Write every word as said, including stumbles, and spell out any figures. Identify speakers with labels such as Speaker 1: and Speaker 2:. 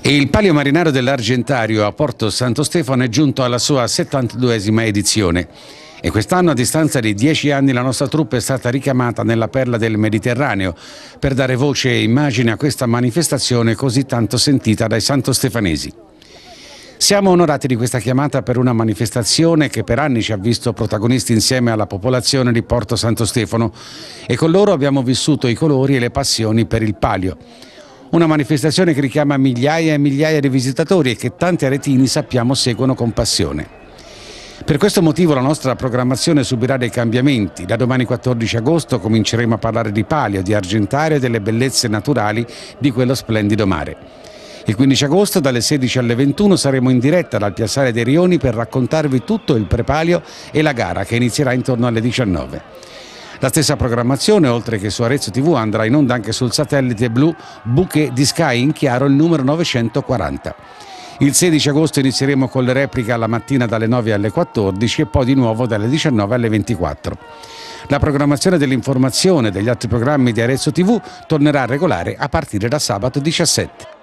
Speaker 1: E il Palio Marinaro dell'Argentario a Porto Santo Stefano è giunto alla sua settantaduesima edizione. E quest'anno, a distanza di dieci anni, la nostra troupe è stata richiamata nella perla del Mediterraneo per dare voce e immagine a questa manifestazione così tanto sentita dai santostefanesi. Siamo onorati di questa chiamata per una manifestazione che per anni ci ha visto protagonisti insieme alla popolazione di Porto Santo Stefano e con loro abbiamo vissuto i colori e le passioni per il Palio. Una manifestazione che richiama migliaia e migliaia di visitatori e che tanti aretini sappiamo seguono con passione. Per questo motivo la nostra programmazione subirà dei cambiamenti. Da domani quattordici agosto cominceremo a parlare di Palio, di Argentario e delle bellezze naturali di quello splendido mare. Il quindici agosto dalle sedici alle ventuno saremo in diretta dal Piazzale dei Rioni per raccontarvi tutto il prepalio e la gara che inizierà intorno alle diciannove. La stessa programmazione, oltre che su Arezzo tivù, andrà in onda anche sul satellite blu Bouquet di Sky in chiaro il numero novecentoquaranta. Il sedici agosto inizieremo con le repliche alla mattina dalle nove alle quattordici e poi di nuovo dalle diciannove alle ventiquattro. La programmazione dell'informazione e degli altri programmi di Arezzo tivù tornerà regolare a partire da sabato diciassette.